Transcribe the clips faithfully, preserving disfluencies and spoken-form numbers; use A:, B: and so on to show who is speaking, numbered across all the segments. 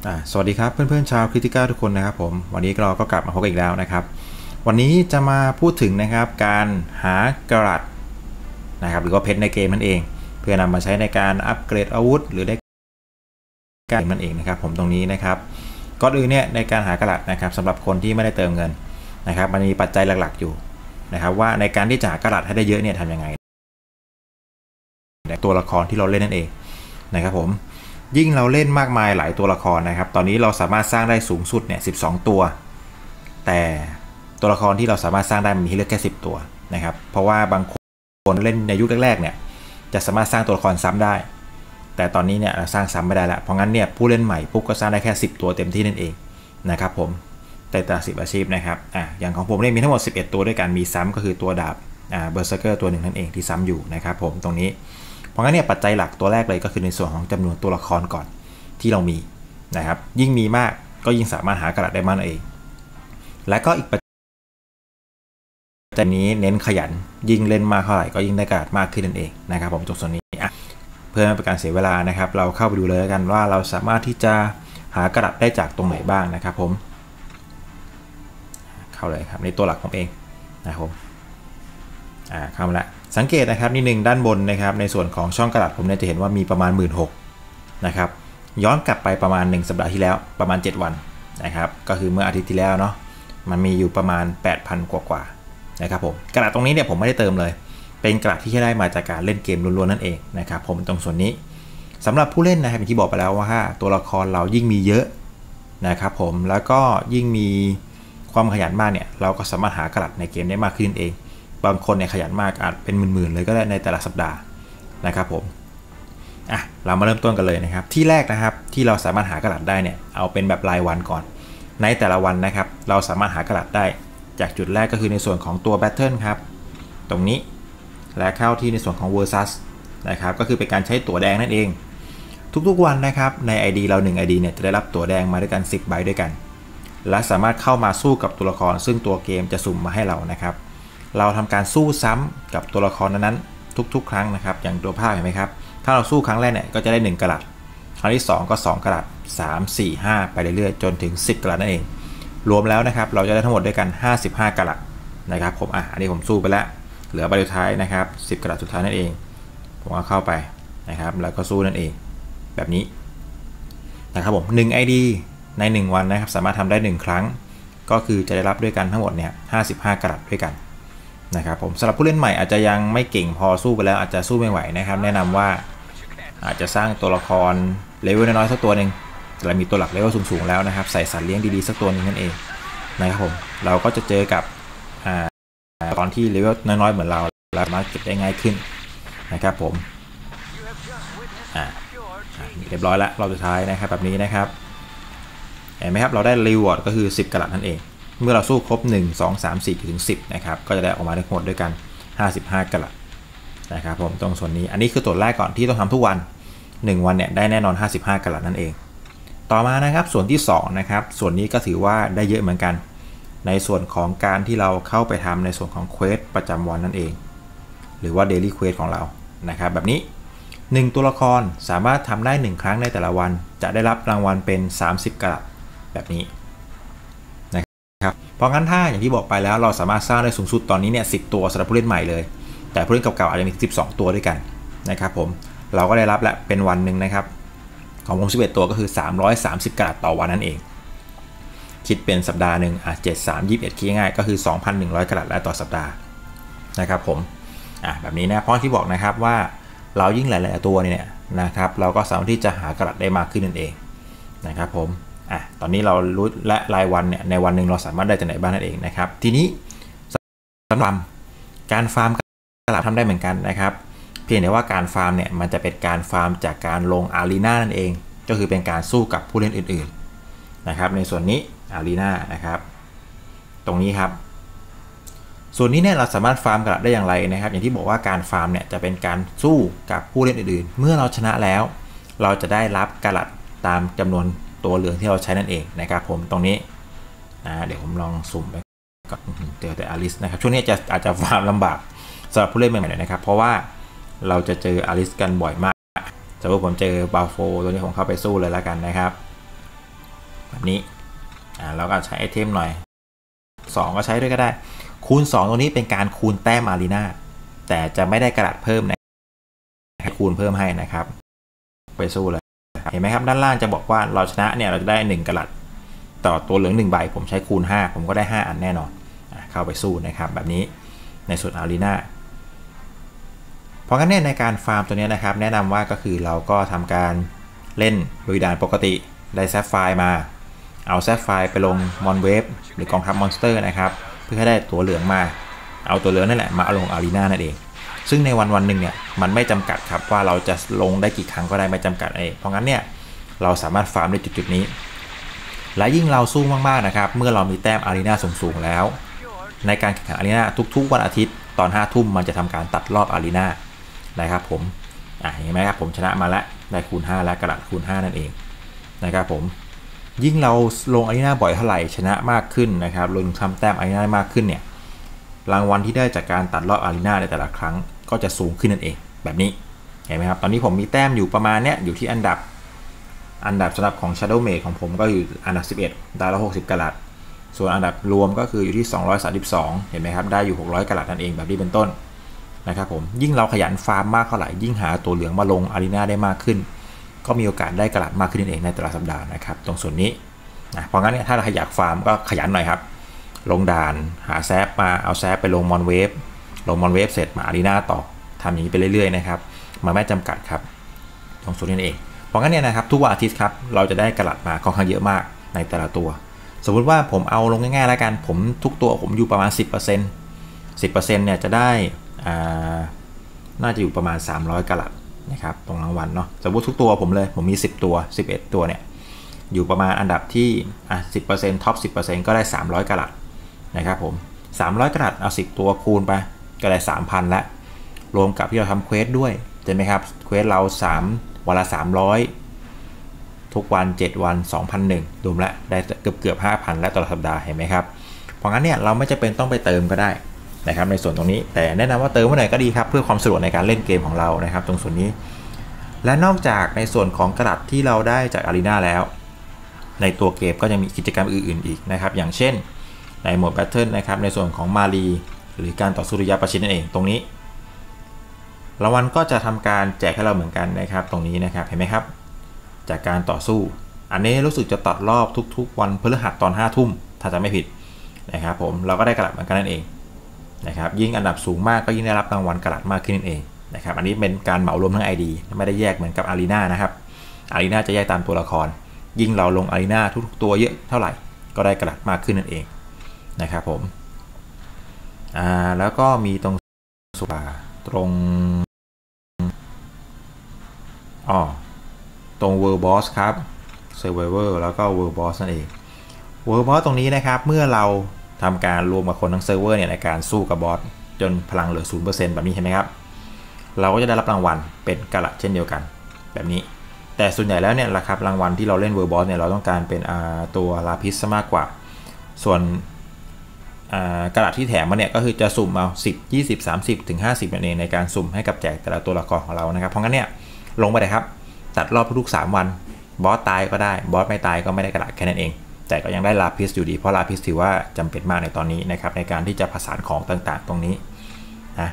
A: สวัสดีครับเพื่อนๆชาวคริติก้าทุกคนนะครับผมวันนี้เราก็กลับมาพบกันอีกแล้วนะครับวันนี้จะมาพูดถึงนะครับการหากระดนะครับหรือว่าเพชรในเกมนั่นเองเพื่อนำมาใช้ในการอัปเกรดอาวุธหรือได้การมันเองนะครับผมตรงนี้นะครับก่อนอื่นเนี่ยในการหากระดนะครับสำหรับคนที่ไม่ได้เติมเงินนะครับมันมีปัจจัยหลักๆอยู่นะครับว่าในการที่จะหากระดให้ได้เยอะเนี่ยทำยังไงตัวละครที่เราเล่นนั่นเองนะครับผมยิ่งเราเล่นมากมายหลายตัวละครนะครับตอนนี้เราสามารถสร้างได้สูงสุดเนี่ยสิบสองตัวแต่ตัวละครที่เราสามารถสร้างได้มีให้เลือกแค่สิบตัวนะครับเพราะว่าบางคนเล่นในยุคแรกๆเนี่ยจะสามารถสร้างตัวละครซ้ำได้แต่ตอนนี้เนี่ยเราสร้างซ้ำไม่ได้ละเพราะงั้นเนี่ยผู้เล่นใหม่ปุ๊บก็สร้างได้แค่สิบตัวเต็มที่นั่นเองนะครับผมแต่แต่สิบอาชีพนะครับอ่ะอย่างของผมเนี่ยมีทั้งหมดสิบเอ็ดตัวด้วยกันมีซ้ำก็คือตัวดาบอ่าเบอร์เซอร์เกอร์ตัวหนึ่งนั่นเองที่ซ้ำอยู่นะครับผมตรงนี้เพราะงั้นเนี่ยปัจจัยหลักตัวแรกเลยก็คือในส่วนของจำนวนตัวละครก่อนที่เรามีนะครับยิ่งมีมากก็ยิ่งสามารถหากระดาษได้มากเองและก็อีกปัจจัยนี้เน้นขยันยิ่งเล่นมากเท่าไหร่ก็ยิ่งได้กระดาษมากขึ้นนั่นเองนะครับผมตรงส่วนนี้เพื่อไม่เป็นการเสียเวลานะครับเราเข้าไปดูเลยกันว่าเราสามารถที่จะหากระดาษได้จากตรงไหนบ้างนะครับผมเข้าเลยครับในตัวหลักของเองนะครับผมอ่าเข้ามาละสังเกตนะครับนิดนึงด้านบนนะครับในส่วนของช่องกระดาษผมเนี่ยจะเห็นว่ามีประมาณ หนึ่งหมื่นหกพัน นะครับย้อนกลับไปประมาณหนึ่งสัปดาห์ที่แล้วประมาณเจ็ดวันนะครับก็คือเมื่ออาทิตย์ที่แล้วเนาะมันมีอยู่ประมาณ แปดพัน กว่าๆนะครับผมกระดาษตรงนี้เนี่ยผมไม่ได้เติมเลยเป็นกระดาษที่ได้มาจากการเล่นเกมล้วนๆนั่นเองนะครับผมตรงส่วนนี้สำหรับผู้เล่นนะครับอย่างที่บอกไปแล้วว่าตัวละครเรายิ่งมีเยอะนะครับผมแล้วก็ยิ่งมีความขยันมากเนี่ยเราก็สามารถหากระดาษในเกมได้มากขึ้นเองบางคนเนี่ยขยันมากอาจเป็นหมื่นๆเลยก็ได้ในแต่ละสัปดาห์นะครับผมอ่ะเรามาเริ่มต้นกันเลยนะครับที่แรกนะครับที่เราสามารถหากระดาษได้เนี่ยเอาเป็นแบบรายวันก่อนในแต่ละวันนะครับเราสามารถหากระดาษได้จากจุดแรกก็คือในส่วนของตัว Battle ครับตรงนี้และเข้าที่ในส่วนของ Versus นะครับก็คือเป็นการใช้ตั๋วแดงนั่นเองทุกๆวันนะครับใน ไอ ดี เราหนึ่ง ไอ ดี เนี่ยจะได้รับตั๋วแดงมาด้วยกันสิบใบด้วยกันและสามารถเข้ามาสู้กับตัวละครซึ่งตัวเกมจะสุ่มมาให้เรานะครับเราทำการสู้ซ้ำกับตัวละครนั้นๆทุกๆครั้งนะครับอย่างตัวภาพเห็นไหมครับถ้าเราสู้ครั้งแรกเนี่ยก็จะได้หนึ่งกะรัตครั้งที่สองก็สองกะรัตสาม สี่ ห้าไปเรื่อยๆจนถึงสิบกะรัตนั่นเองรวมแล้วนะครับเราจะได้ทั้งหมดด้วยกันห้าสิบห้ากะรัตนะครับผมอ่ะอันนี้ผมสู้ไปแล้วเหลือใบสุดท้ายนะครับสิบกะรัตสุดท้ายนั่นเองผมก็เข้าไปนะครับแล้วก็สู้นั่นเองแบบนี้นะครับผมหนึ่ง ไอ ดี ในหนึ่งวันนะครับสามารถทำได้หนึ่งครั้งก็คือจะได้รับด้วยกันทั้งหมดเนี่ยห้าสิบห้ากะรัตด้วยกันนะครับผมสำหรับผู้เล่นใหม่อาจจะยังไม่เก่งพอสู้ไปแล้วอาจจะสู้ไม่ไหวนะครับแนะนำว่าอาจจะสร้างตัวละครเลเวลน้อยๆสักตัวหนึ่งแต่มีตัวหลักเลเวลสูงๆแล้วนะครับใส่สัตว์เลี้ยงดีๆสักตัวนึงนั่นเองนะครับผมเราก็จะเจอกับตอนที่เลเวลน้อยๆเหมือนเราเราสามารถเก็บได้ง่ายขึ้นนะครับผมอ่าเรียบร้อยแล้วรอบสุดท้ายนะครับแบบนี้นะครับเห็นไหมครับเราได้รีวอร์ดก็คือสิบกะรัตนั่นเองเมื่อเราสู้ครบหนึ่ง สอง สาม สี่ถึงสิบนะครับก็จะได้ออกมาทั้งหมดด้วยกันห้าสิบห้ากะรัตนะครับผมตรงส่วนนี้อันนี้คือตัวแรกก่อนที่ต้องทำทุกวันหนึ่งวันเนี่ยได้แน่นอนห้าสิบห้ากะรัตนั่นเองต่อมานะครับส่วนที่สองนะครับส่วนนี้ก็ถือว่าได้เยอะเหมือนกันในส่วนของการที่เราเข้าไปทำในส่วนของเควสประจำวันนั่นเองหรือว่าเดลี่เควสของเรานะครับแบบนี้หนึ่งตัวละครสามารถทำได้หนึ่งครั้งในแต่ละวันจะได้รับรางวัลเป็นสามสิบกะรัตแบบนี้เพราะงั้นถ้าอย่างที่บอกไปแล้วเราสามารถสร้างได้สูงสุดตอนนี้เนี่ยสิบตัวสำหรับผู้เล่นใหม่เลยแต่ผู้เล่นเก่าๆอาจจะมีสิบสองตัวด้วยกันนะครับผมเราก็ได้รับและเป็นวันหนึ่งนะครับของผมสิบเอ็ดตัวก็คือสามร้อยสามสิบกะรัตต่อวันนั่นเองคิดเป็นสัปดาห์หนึ่งอ่ะเจ็ด สาม ยี่สิบเอ็ดคิดง่ายก็คือ สองพันหนึ่งร้อยกะรัตและต่อสัปดาห์นะครับผมอ่ะแบบนี้นะเพราะที่บอกนะครับว่าเรายิ่งหลายๆตัวเนี่ยนะครับเราก็สามารถที่จะหากะรัตได้มากขึ้นนั่นเองนะครับผมอ่ะตอนนี้เรารู้และรายวันเนี่ยในวันหนึ่งเราสามารถได้จากไหนบ้างนั่นเองนะครับทีนี้สำหรับการฟาร์มกระดาษทำได้เหมือนกันนะครับเพียงแต่ว่าการฟาร์มเนี่ยมันจะเป็นการฟาร์มจากการลงอารีนานั่นเองก็คือเป็นการสู้กับผู้เล่นอื่นๆนะครับในส่วนนี้อารีนานะครับตรงนี้ครับส่วนนี้เนี่ยเราสามารถฟาร์มกระดาษได้อย่างไรนะครับอย่างที่บอกว่าการฟาร์มเนี่ยจะเป็นการสู้กับผู้เล่นอื่นๆเมื่อเราชนะแล้วเราจะได้รับกระดาษตามจำนวนตัวเหลืองที่เราใช้นั่นเองนะครับผมตรงนี้นะเดี๋ยวผมลองสุ่มไปก็เจอแต่อาริสนะครับช่วงนี้จะอาจจะฟาร์มลำบากสำหรับผู้เล่นใหม่ๆนะครับเพราะว่าเราจะเจออาริสกันบ่อยมากสมมติผมเจอบาโฟตัวนี้ผมเข้าไปสู้เลยแล้วกันนะครับแบบนี้อ่าเราก็ใช้ไอเทมหน่อยสองก็ใช้ด้วยก็ได้คูณสองตรงนี้เป็นการคูณแต้มอารีนาแต่จะไม่ได้กระดาษเพิ่มนะคูณเพิ่มให้นะครับไปสู้เลยเห็นไหมครับด้านล่างจะบอกว่าเราชนะเนี่ยเราจะได้หนึ่งกระดาษต่อตัวเหลืองหนึ่งใบผมใช้คูณห้าผมก็ได้ห้าอันแน่นอนเข้าไปสู้นะครับแบบนี้ในส่วนอารีนาเพราะงั้นเนี่ยในการฟาร์มตัวนี้นะครับแนะนำว่าก็คือเราก็ทำการเล่นลุยด่านปกติได้แซฟไฟร์มาเอาแซฟไฟร์ไปลงมอนเวฟหรือกองทัพมอนสเตอร์นะครับเพื่อให้ได้ตัวเหลืองมาเอาตัวเหลืองนั่นแหละมาเอาลงอารีนานั่นเองซึ่งในวันวันหนึ่งเนี่ยมันไม่จำกัดครับว่าเราจะลงได้กี่ครั้งก็ได้ไม่จำกัดเองเพราะงั้นเนี่ยเราสามารถฟาร์มในจุดๆนี้และยิ่งเราสู้มากๆนะครับเมื่อเรามีแต้มอารีนาสูงๆแล้วในการแข่งขันอารีนาทุกๆวันอาทิตย์ตอนห้าทุ่มมันจะทำการตัดรอบอารีนานะครับผมอ่ะเห็นไหมครับผมชนะมาแล้วได้คูณห้าแล้วกระดาษคูณห้านั่นเองนะครับผมยิ่งเราลงอารีนาบ่อยเท่าไหร่ชนะมากขึ้นนะครับลงทำแต้มอารีนามากขึ้นเนี่ยรางวัลที่ได้จากการตัดรอบอารีนาในแต่ละครั้งก็จะสูงขึ้นนั่นเองแบบนี้เห็นไหมครับตอนนี้ผมมีแต้มอยู่ประมาณเนี้ยอยู่ที่อันดับอันดับสำหรับของ Shadow Mage ของผมก็อยู่อันดับสิบเอ็ดได้ละหกสิบกะรัตส่วนอันดับรวมก็คืออยู่ที่สองร้อยสามสิบสองเห็นไหมครับได้อยู่หกร้อยกะรัตนั่นเองแบบนี้เป็นต้นนะครับผมยิ่งเราขยันฟาร์มมากเท่าไหร่ยิ่งหาตัวเหลืองมาลงอารีนาได้มากขึ้นก็มีโอกาสได้กะรัตมากขึ้นนั่นเองในแต่ละสัปดาห์นะครับตรงส่วนนี้นะเพราะงั้นเนี่ยถ้าเราอยากฟาร์มก็ขยันหน่อยครับลงด่านหาแซฟมาเอาแซฟไปลงมอนเวฟลงมอนเวฟเสร็จมาอารีนาต่อทำอย่างนี้ไปเรื่อยๆนะครับมันไม่จำกัดครับตรงส่วนนี้เองเพราะงั้นเนี่ยนะครับทุกวันอาทิตย์ครับเราจะได้กระดาษมาค่อนข้างเยอะมากในแต่ละตัวสมมุติว่าผมเอาลงง่ายๆแล้วกันผมทุกตัวผมอยู่ประมาณ สิบเปอร์เซ็นต์ สิบเปอร์เซ็นต์ เนี่ยจะได้อ่าน่าจะอยู่ประมาณสามร้อยกระดาษนะครับตรงรางวัลเนาะสมมติทุกตัวผมเลยผมมีสิบตัวสิบเอ็ดตัวเนี่ยอยู่ประมาณอันดับที่อ่ะ สิบเปอร์เซ็นต์ ท็อป สิบเปอร์เซ็นต์ ก็ได้สามร้อยกระดาษนะครับผมสามร้อยกระดาษเอาสิบตัวคูณไปก็ได้ สามพัน ละรวมกับที่เราทำเควสด้วยใช่ไหมครับเควสเราสามวันละสามร้อยทุกวันเจ็ดวัน สองพันหนึ่ง รวมละได้เกือบเกือบ ห้าพัน และต่อสัปดาห์เห็นไหมครับเพราะงั้นเนี่ยเราไม่จำเป็นต้องไปเติมก็ได้นะครับในส่วนตรงนี้แต่แนะนำว่าเติมเมื่อไหร่ก็ดีครับเพื่อความสะดวกในการเล่นเกมของเรานะครับตรงส่วนนี้และนอกจากในส่วนของกระดาษที่เราได้จากอารีนาแล้วในตัวเกมก็ยังมีกิจกรรมอื่นๆอีกนะครับอย่างเช่นในโหมดแบทเทิลนะครับในส่วนของมารีหรือการต่อสู้ระยะประชิดนั่นเองตรงนี้รางวัลก็จะทำการแจกให้เราเหมือนกันนะครับตรงนี้นะครับเห็นไหมครับจากการต่อสู้อันนี้รู้สึกจะตัดรอบทุกๆวันพฤหัสตอนห้าทุ่มถ้าจะไม่ผิดนะครับผมเราก็ได้กระดาษเหมือนกันนั่นเองนะครับยิ่งอันดับสูงมากก็ยิ่งได้รับรางวัลกระดาษมากขึ้นนั่นเองนะครับอันนี้เป็นการเหมารวมทั้ง ไอ ดี ไม่ได้แยกเหมือนกับอารีนานะครับอารีนาจะแยกตามตัวละครยิ่งเราลงอารีนาทุกๆตัวเยอะเท่าไหร่ก็ได้กระดาษมากขึ้นนั่นเองนะครับผมอ่าแล้วก็มีตรงสุดตรงอ๋อตรง World Boss ครับ Survivor แล้วก็ World Boss นั่นเอง World Boss ตรงนี้นะครับเมื่อเราทำการรวมกับคนทั้งเซิร์ฟเวอร์เนี่ยในการสู้กับบอสจนพลังเหลือ ศูนย์เปอร์เซ็นต์ แบบนี้เห็นไหมครับเราก็จะได้รับรางวัลเป็นกระดาษเช่นเดียวกันแบบนี้แต่ส่วนใหญ่แล้วเนี่ยราคารางวัลที่เราเล่น World Boss เนี่ยเราต้องการเป็นตัวลาพิสมากกว่าส่วนกระดาษที่แถมมาเนี่ยก็คือจะสุ่มเอาสิบ ยี่สิบ สามสิบ ถึง ห้าสิบนั่นเองในการสุ่มให้กับแจกแต่ละตัวละครของเรานะครับเพราะงั้นเนี่ยลงไปเลยครับตัดรอบทุกๆสามวันบอสตายก็ได้บอสไม่ตายก็ไม่ได้กระดาษแค่นั้นเองแต่ก็ยังได้ลาพิสอยู่ดีเพราะลาพิสถือว่าจำเป็นมากในตอนนี้นะครับในการที่จะผสานของต่างๆตรงนี้นะ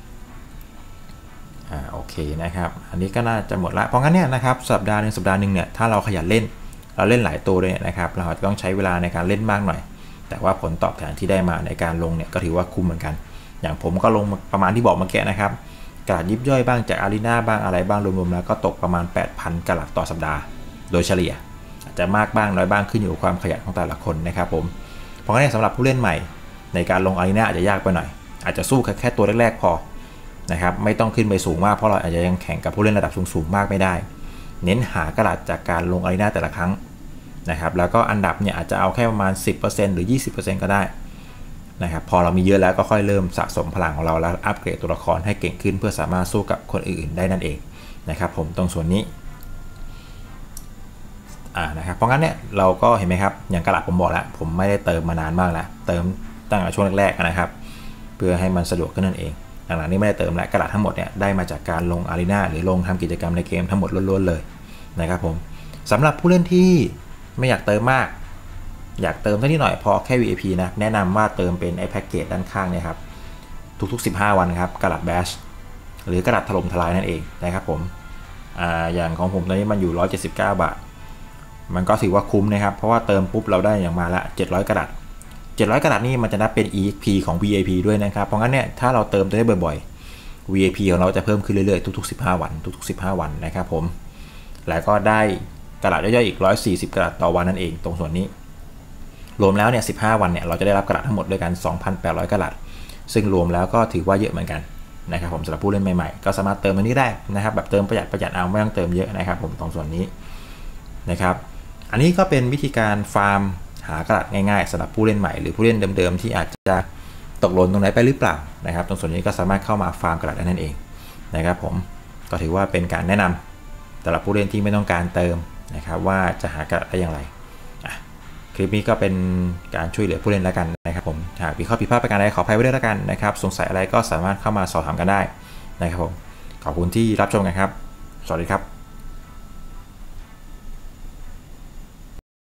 A: อ่าโอเคนะครับอันนี้ก็น่าจะหมดละเพราะงั้นเนี่ยนะครับสัปดาห์หนึ่งสัปดาห์หนึ่งเนี่ยถ้าเราขยันเล่นเราเล่นหลายตัวเลยนะครับเราจะต้องใช้เวลาในการเล่นมากหน่อยแต่ว่าผลตอบแทนที่ได้มาในการลงเนี่ยก็ถือว่าคุ้มเหมือนกันอย่างผมก็ลงประมาณที่บอกเมื่อกี้นะครับกระดาษยิบย่อยบ้างจากอารีนาบ้างอะไรบ้างรวมๆแล้วก็ตกประมาณ แปดพัน กระดาษต่อสัปดาห์โดยเฉลี่ยอาจจะมากบ้างน้อยบ้างขึ้นอยู่กับความขยันของแต่ละคนนะครับผมเพราะงั้นสำหรับผู้เล่นใหม่ในการลงอารีนาอาจจะยากไปหน่อยอาจจะสู้แค่แค่ตัวแรกๆพอนะครับไม่ต้องขึ้นไปสูงมากเพราะเราอาจจะยังแข่งกับผู้เล่นระดับสูงๆมากไม่ได้เน้นหากระดาษจากการลงอารีนาแต่ละครั้งนะครับแล้วก็อันดับเนี่ยอาจจะเอาแค่ประมาณ สิบเปอร์เซ็นต์ หรือ ยี่สิบเปอร์เซ็นต์ ก็ได้นะครับพอเรามีเยอะแล้วก็ค่อยเริ่มสะสมพลังของเราแล้วอัปเกรดตัวละครให้เก่งขึ้นเพื่อสามารถสู้กับคนอื่นๆได้นั่นเองนะครับผมตรงส่วนนี้อ่านะครับเพราะงั้นเนี่ยเราก็เห็นไหมครับอย่างกระดาษผมบอกแล้วผมไม่ได้เติมมานานมากแล้วเติมตั้งแต่ช่วงแรกๆนะครับเพื่อให้มันสะดวกขึ้นนั่นเองหลังๆนี้ไม่ได้เติมแล้วกระดาษทั้งหมดเนี่ยได้มาจากการลงอารีนาหรือลงทำกิจกรรมในเกมทั้งหมดล้วนๆเลยนะครับผมสำหรับผู้เล่นที่ไม่อยากเติมมากอยากเติมเท่านี้หน่อยพอแค่ วี ไอ พี นะแนะนำว่าเติมเป็นไอ้แพ็กเกจด้านข้างเนี่ยครับทุกๆสิบห้าวันครับกระดาษแบชหรือกระดาษถล่มทลายนั่นเองนะครับผมอ่าอย่างของผมตอนนี้มันอยู่หนึ่งร้อยเจ็ดสิบเก้าบาทมันก็ถือว่าคุ้มนะครับเพราะว่าเติมปุ๊บเราได้อย่างมาละเจ็ดร้อยกระดาษเจ็ดร้อยกระดาษนี่มันจะนับเป็น อี เอ็กซ์ พี ของ วี ไอ พี ด้วยนะครับเพราะงั้นเนี่ยถ้าเราเติมได้บ่อยๆ วี ไอ พี ของเราจะเพิ่มขึ้นเรื่อยๆทุกๆสิบห้าวันทุกๆสิบห้าวันนะครับผมแล้วก็ได้กระดาษย่อยๆอีกหนึ่งร้อยสี่สิบกระดาษต่อวันนั่นเองตรงส่วนนี้รวมแล้วเนี่ยสิบห้าวันเนี่ยเราจะได้รับกระดาษทั้งหมดด้วยกัน สองพันแปดร้อย กระดาษซึ่งรวมแล้วก็ถือว่าเยอะเหมือนกันนะครับผมสำหรับผู้เล่นใหม่ๆก็สามารถเติมอันนี้ได้นะครับแบบเติมประหยัดประหยัดเอาไม่ต้องเติมเยอะนะครับผมตรงส่วนนี้นะครับอันนี้ก็เป็นวิธีการฟาร์มหากระดาษง่ายๆสำหรับผู้เล่นใหม่หรือผู้เล่นเดิมๆที่อาจจะตกหล่นตรงไหนไปหรือเปล่านะครับตรงส่วนนี้ก็สามารถเข้ามาฟาร์มกระดาษได้นั่นเองนะครับผมก็ถือว่าเป็นการแนะนำสำหรับผู้เล่นที่ไม่ต้องการเติมนะครับว่าจะหากระดาษได้อย่างไรคลิปนี้ก็เป็นการช่วยเหลือผู้เล่นแล้วกันนะครับผมหากมีข้อผิดพลาดประการใดขออภัยไว้ด้วยแล้วกันนะครับสงสัยอะไรก็สามารถเข้ามาสอบถามกันได้นะครับผมขอบคุณที่รับชมกันครับสวัสดีครับ